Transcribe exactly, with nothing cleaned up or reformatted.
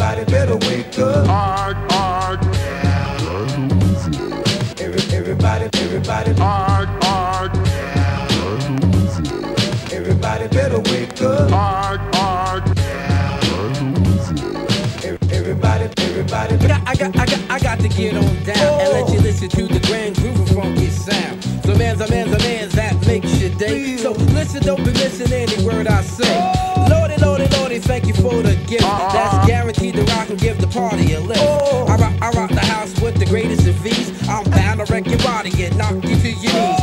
Everybody better wake up. I, I, Every, everybody, everybody, I, I, everybody better wake up. I, I, Everybody, everybody. I got, I got, I got, I got to get on down oh. and let you listen to the grand groove of funky sound. So man's a man's a man's that makes your day. So listen, don't be missing any word I say. Oh. Lordy, lordy, lordy, thank you for the gift. Uh-huh. That's guaranteed to rock and give the party a lift. Oh. I rock, I rock the house with the greatest of V's. I'm bound to wreck your body and knock you to your knees.